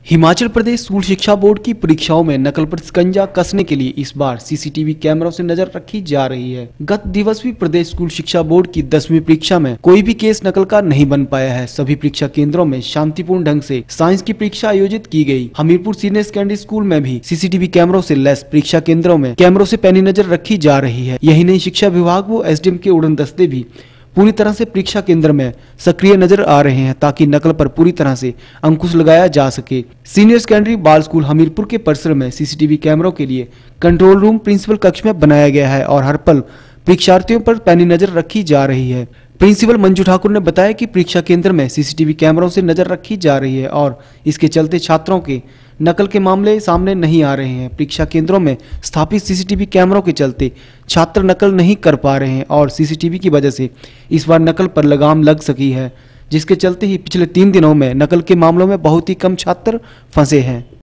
Himachal Pradesh school शिक्षा board की परीक्षाओं में नकल पर शिकंजा कसने के लिए इस बार सीसीटीवी कैमरों से नजर रखी जा रही है। गत दिवस भी प्रदेश स्कूल शिक्षा बोर्ड की 10वीं परीक्षा में कोई भी केस नकल का नहीं बन पाया है। सभी परीक्षा केंद्रों में शांतिपूर्ण ढंग से साइंस की परीक्षा आयोजित की गई। हमीरपुर सीनियर सेकेंडरी स्कूल में भी सीसीटीवी कैमरों से लैस परीक्षा केंद्रों में कैमरों से पैनी नजर रखी जा रही है। यही नहीं, शिक्षा विभाग व एसडीएम के उड़न दस्ते भी पूरी तरह से परीक्षा केंद्र में सक्रिय नजर आ रहे हैं ताकि नकल पर पूरी तरह से अंकुश लगाया जा सके। सीनियर सेकेंडरी बाल स्कूल हमीरपुर के परिसर में सीसीटीवी कैमरों के लिए कंट्रोल रूम प्रिंसिपल कक्ष में बनाया गया है और हर पल परीक्षार्थियों पर पैनी नजर रखी जा रही है। प्रिंसिपल मंजू ठाकुर ने बताया कि परीक्षा केंद्र में सीसीटीवी कैमरों से नजर रखी जा रही है और इसके चलते छात्रों के नकल के मामले सामने नहीं आ रहे हैं। परीक्षा केंद्रों में स्थापित सीसीटीवी कैमरों के चलते छात्र नकल नहीं कर पा रहे हैं और सीसीटीवी की वजह से इस बार नकल पर लगाम लग सकी है, जिसके चलते ही पिछले 3 दिनों में नकल के मामलों में बहुत ही कम छात्र फंसे हैं।